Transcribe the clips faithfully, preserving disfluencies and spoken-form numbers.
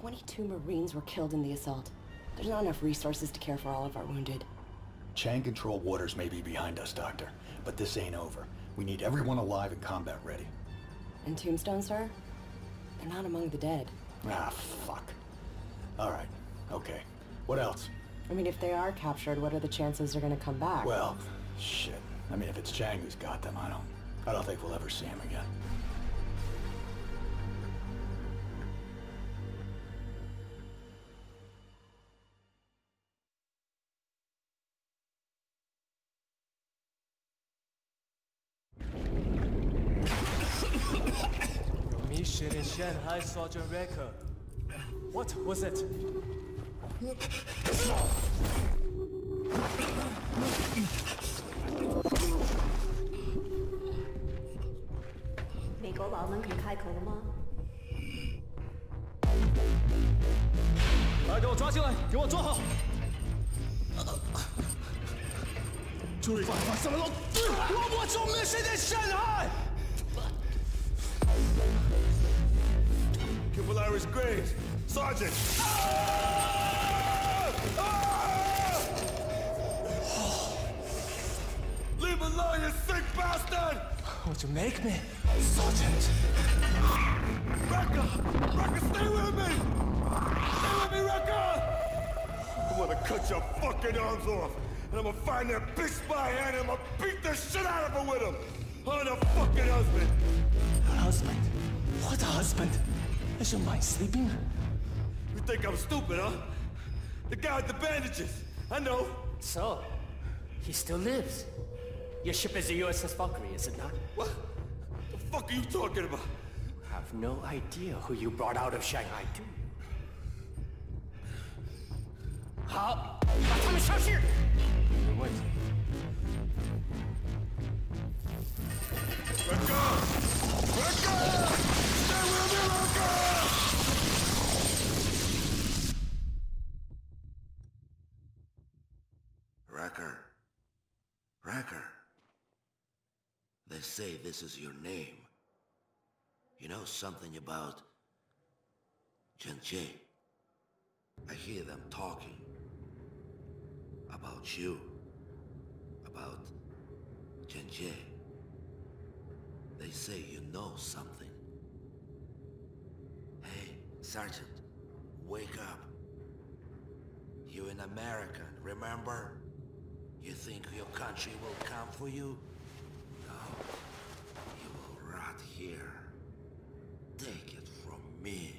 twenty-two Marines were killed in the assault. There's not enough resources to care for all of our wounded. Chang-controlled waters may be behind us, Doctor, but this ain't over. We need everyone alive and combat ready. And Tombstone, sir? They're not among the dead. Ah, fuck. All right, okay. What else? I mean, if they are captured, what are the chances they're gonna come back? Well, shit. I mean, if it's Chang who's got them, I don't... I don't think we'll ever see him again. Your mission in Shanghai, Sergeant Recker. What was it? 美国佬们肯开口了吗？ 来，给我抓进来，给我抓好！注意，发什么龙？我我中mission in Shanghai. Capillary's Graves, Sergeant. Leave me alone, you sick bastard! Would you make me, Sergeant? Recker! Recker, stay with me! Stay with me, Recker! I'm gonna cut your fucking arms off, and I'm gonna find that bitch spy hand, and I'm gonna beat the shit out of her with him! I'm the fucking husband! Her husband? What husband? Is your mind sleeping? You think I'm stupid, huh? The guy with the bandages! I know! So, he still lives. Your ship is the U S S Valkyrie, is it not? What? The fuck are you talking about? I have no idea who you brought out of Shanghai, do you? 好，把他们消失。没问题。 Recker! Recker! Stay with me, Recker! Recker. Recker. They say this is your name. You know something about Chen-Che? I hear them talking about you, about Chen-Che. They say you know something. Hey, Sergeant, wake up. You're an American, remember? You think your country will come for you? No. You will rot here. Take it from me.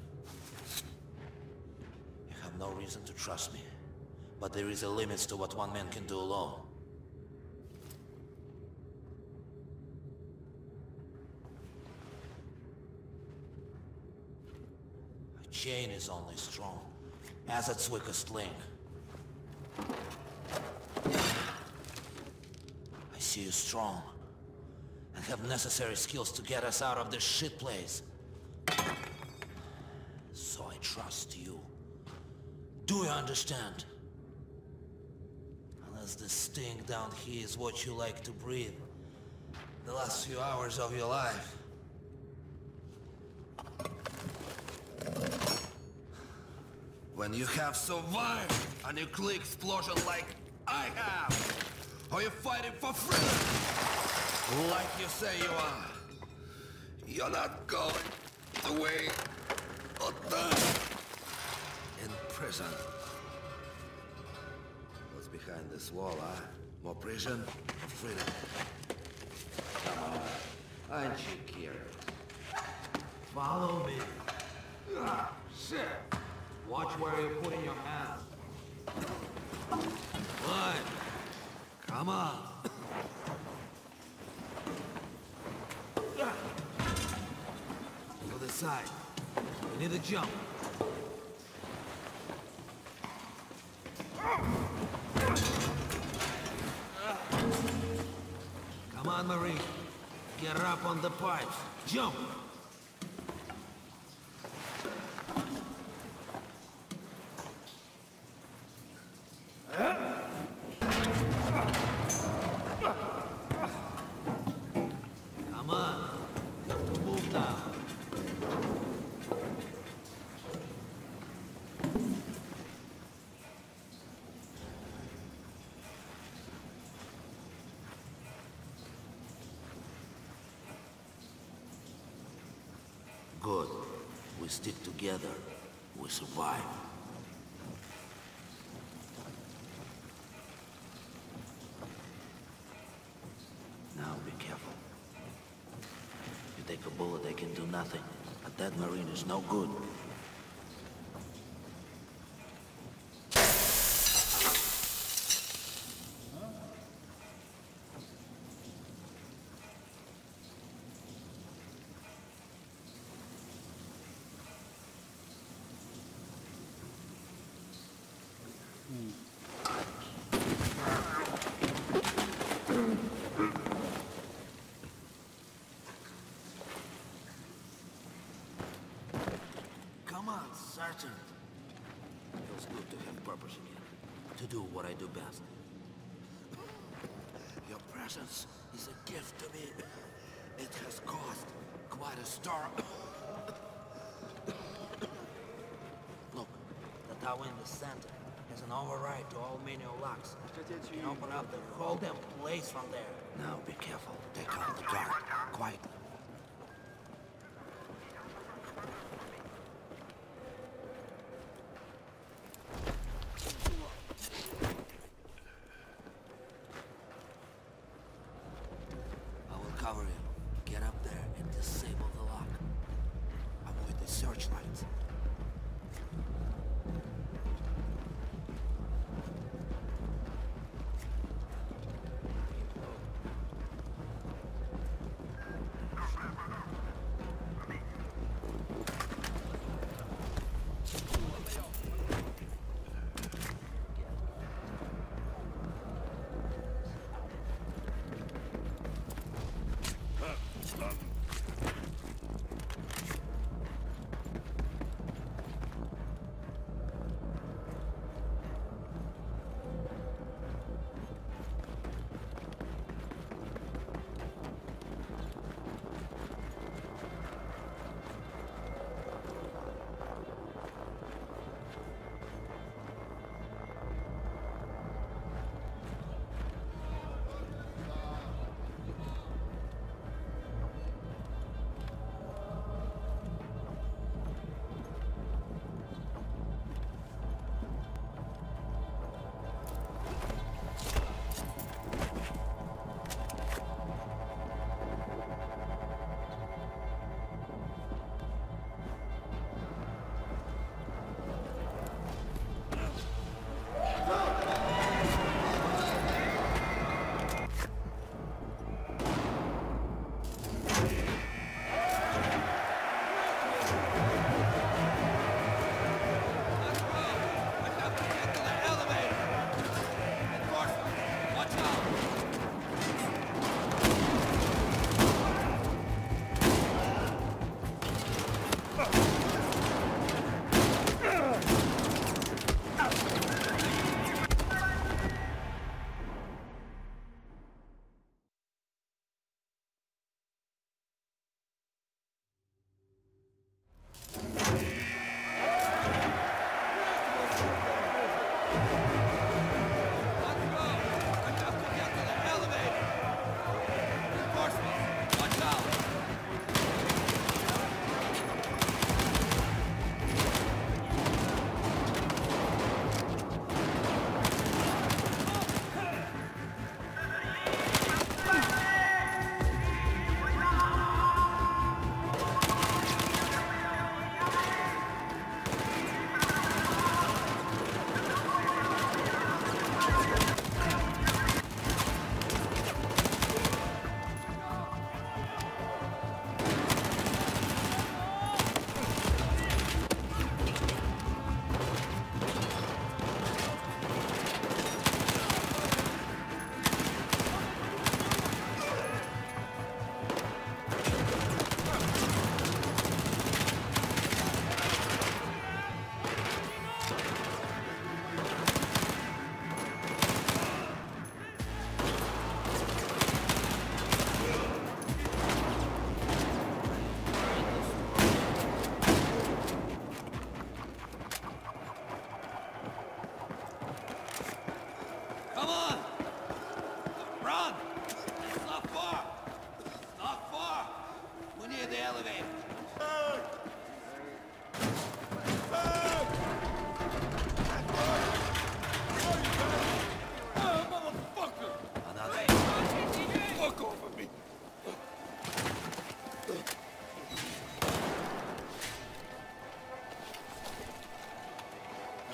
You have no reason to trust me. But there is a limit to what one man can do alone. A chain is only strong as its weakest link. I see you strong and have necessary skills to get us out of this shit place. So I trust you. Do you understand? Unless the sting down here is what you like to breathe the last few hours of your life. When you have survived a nuclear explosion like I have, or you're fighting for freedom, like you say you are, you're not going the way of die in prison. What's behind this wall, huh? More prison or freedom? Come on, aren't you curious? Follow me. Ah, shit. Watch where you're putting your hands. What? Come on. To the side. You need a jump. Come on, Marine. Get up on the pipes. Jump! Come on. You have to move now. good. We stick together. We survive. Now be careful. You take a bullet, they can do nothing. A dead Marine is no good. Come on, Sergeant. Feels good to have purpose again. To do what I do best. Your presence is a gift to me. It has cost quite a star. Look, the tower in the center has an override to all manual locks. You can open up the whole damn place from there. Now be careful. Take out the guard. Quietly. I will cover you. Get up there and disable the lock. Avoid the searchlights.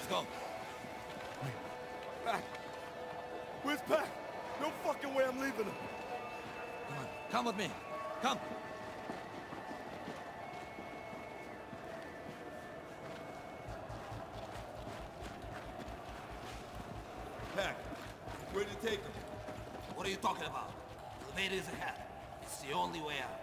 go. Pac! Where's Pac? No fucking way I'm leaving him. Come on, come with me. Come. Pac, where'd you take him? What are you talking about? The elevator is ahead. It's the only way out.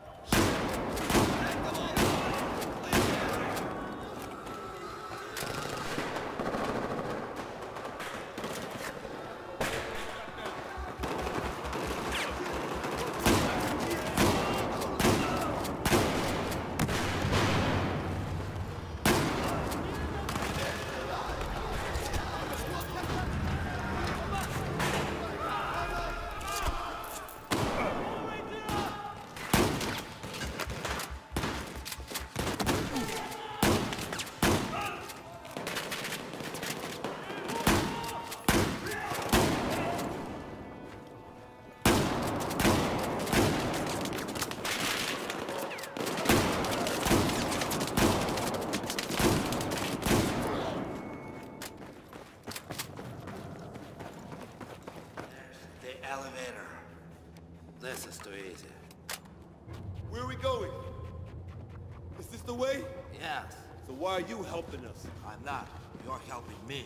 Elevator. This is too easy. Where are we going? Is this the way? Yes. So why are you helping us? I'm not. You're helping me.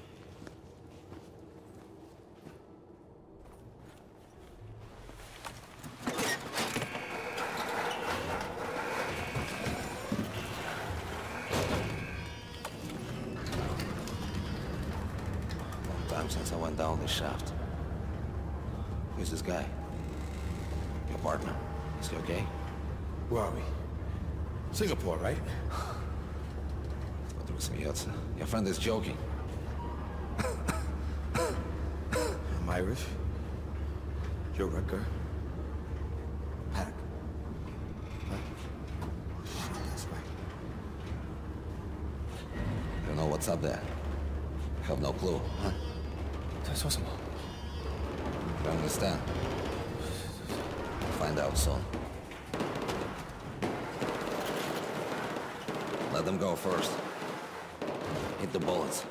Long time since I went down this shaft. Who's this guy? Your partner. Is he okay? Where are we? Singapore, right? Вдруг смеется. Your friend is joking. I'm Irish. You're Rucker. Pac. Huh? Shit, that's right. You know what's up there? I have no clue. Huh? 在说什么? You understand? Find out soon. Let them go first. Hit the bullets.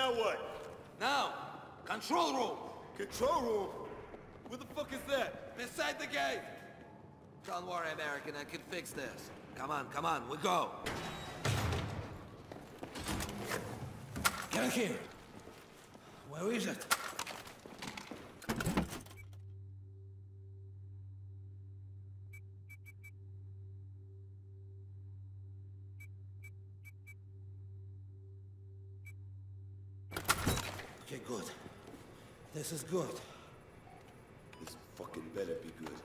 Now what? Now, control room. Control room? Where the fuck is that? Beside the gate. Don't worry, American, I can fix this. Come on, come on, we go. Get here. Where is it? Okay, good. This is good. This fucking better be good.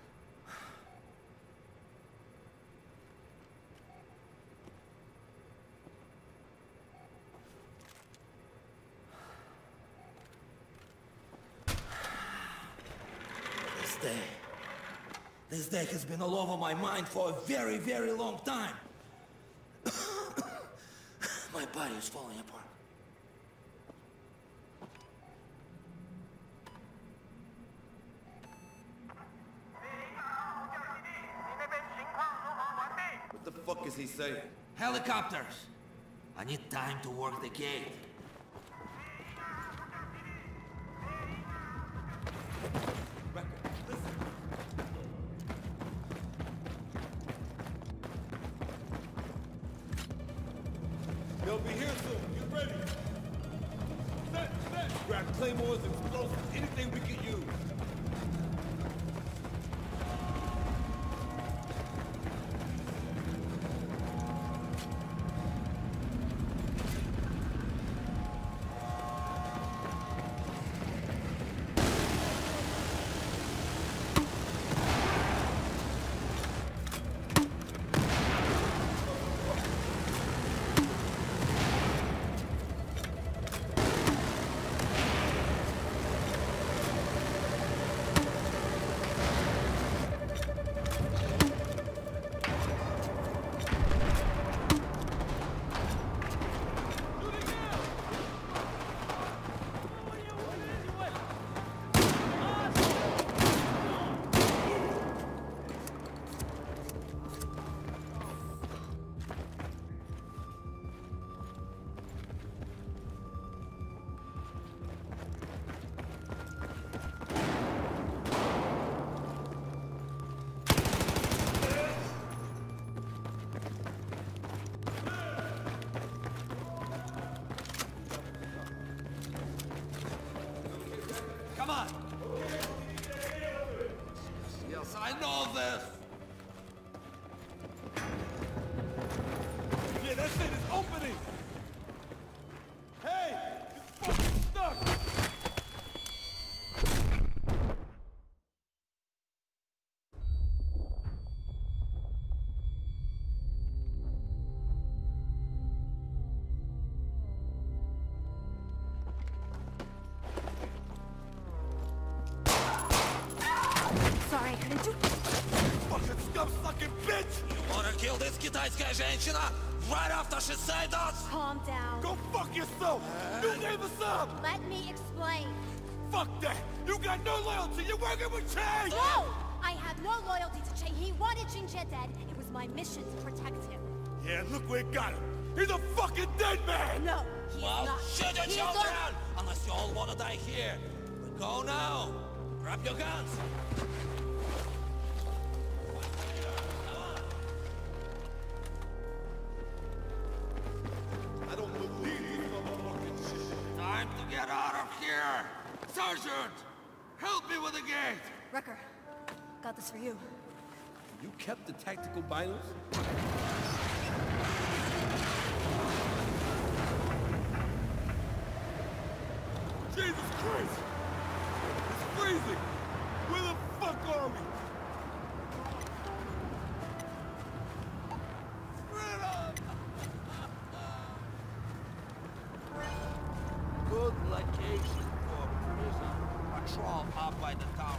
This day. This day has been all over my mind for a very, very long time. My body is falling apart. What the fuck is he saying? Helicopters. I need time to work the gate. They'll be here soon. Get ready. Set, set. Grab claymores, explosives, anything we can use. Come on! Yes, I know this! Yeah, that shit is opening! Hey! It's fucking stuck! Sorry, I couldn't do... Fucking scum-sucking bitch! You wanna kill this китайская женщина right after she said us? Calm down. Go fuck yourself! You gave us up! Let me explain. Fuck that! You got no loyalty! You're working with Chang! No! I have no loyalty to Cheng. He wanted Jingjie dead. It was my mission to protect him. Yeah, look where it got him! He's a fucking dead man! No, he Well, is not. shoot your He is children! not- Unless you all wanna die here. We go now! Grab your guns! I don't believe this motherfucking shit! Time to get out of here! Sergeant! Help me with the gate! Wrecker, got this for you. You kept the tactical binos? Jesus Christ! It's freezing! Where the fuck are we? Good location for prison patrol up by the tower.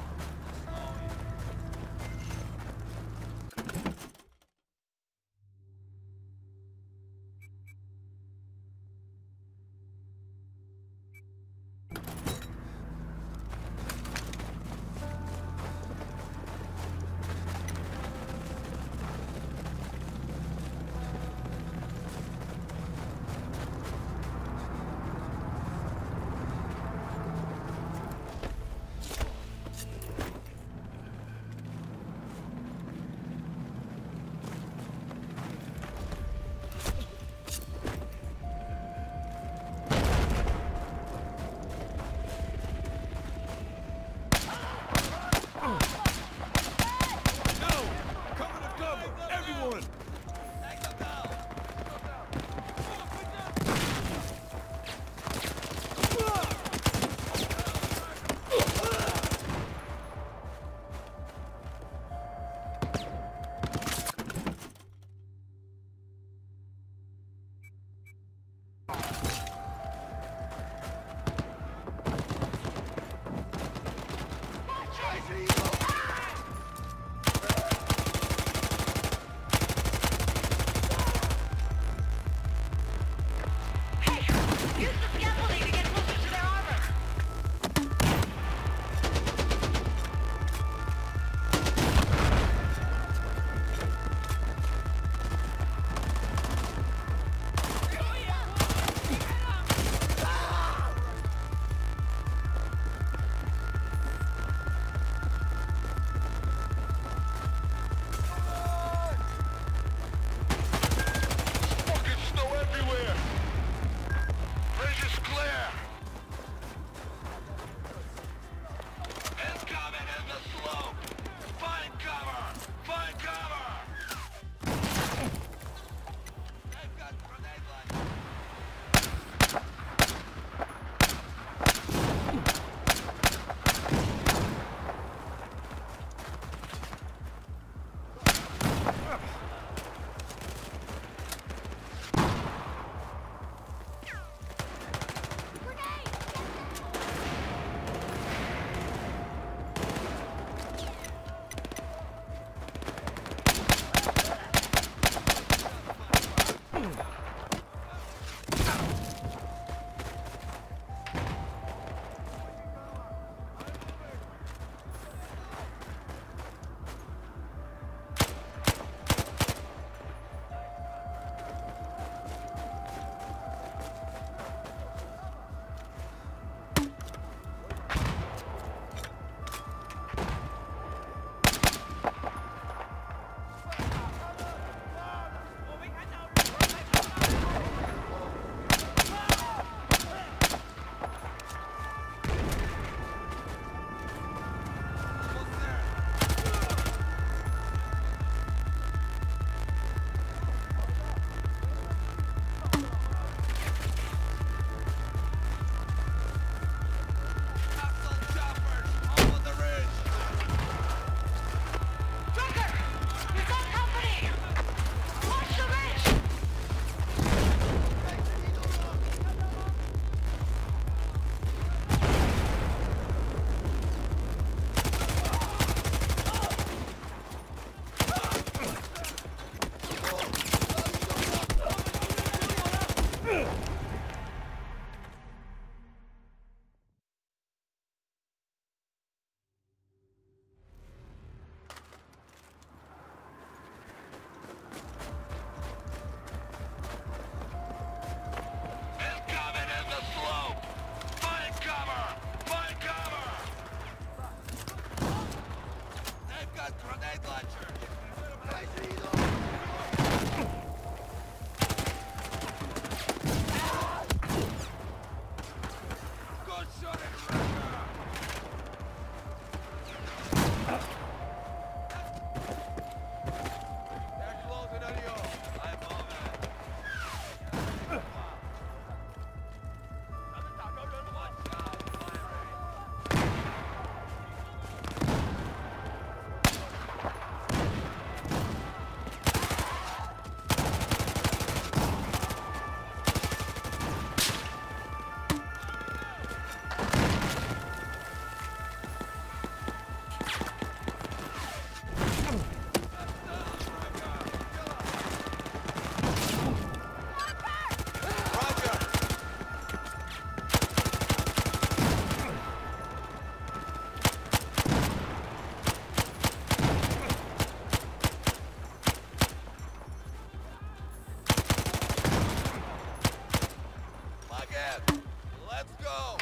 Let's go!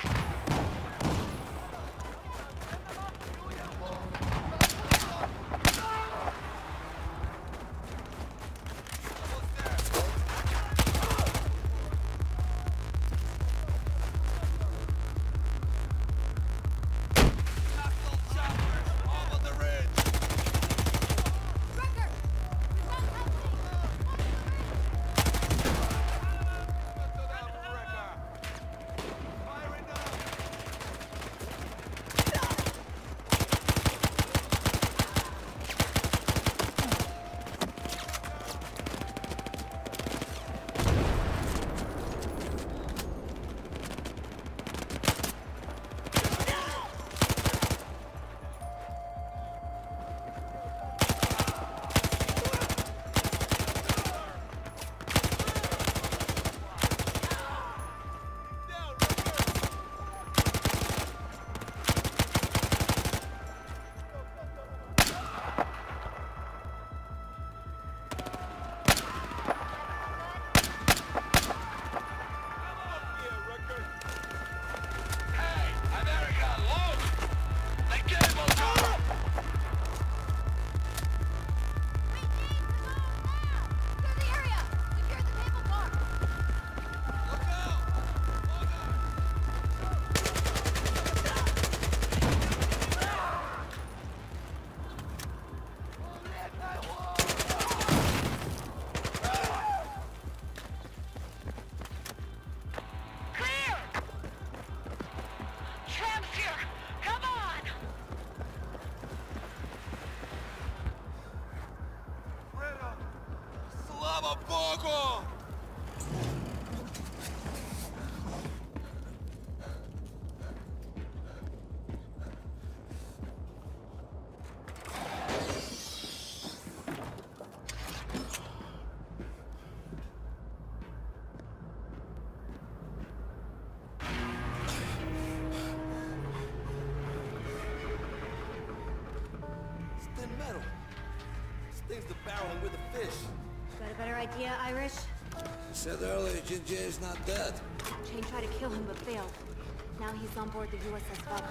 Thing's the barrel and we're the fish. Got a better idea, Irish? You said earlier Ginger is not dead. Shane tried to kill him but failed. Now he's on board the U S S Valkyrie.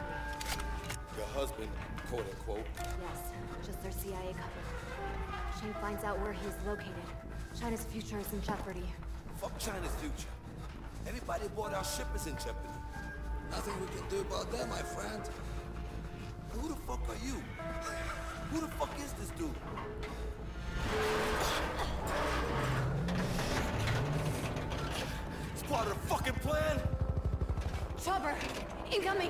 Your husband, quote unquote. Yes, just their C I A cover. Shane finds out where he's located. China's future is in jeopardy. Fuck China's future. Everybody aboard our ship is in jeopardy. Nothing we can do about that, my friend. Who the fuck are you? Who the fuck is this dude? It's part of the fucking plan? Chopper! Incoming!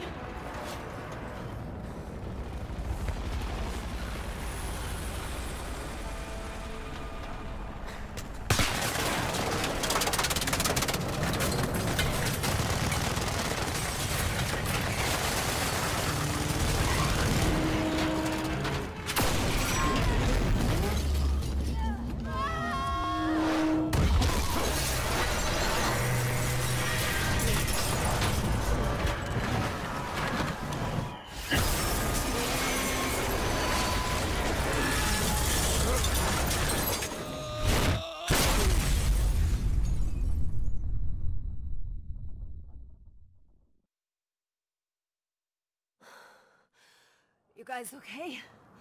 You guys okay?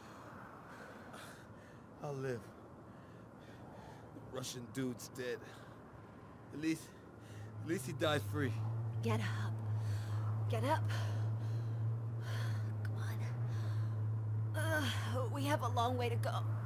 I'll live. The Russian dude's dead. At least, at least he died free. Get up. Get up. Come on. Uh, we have a long way to go.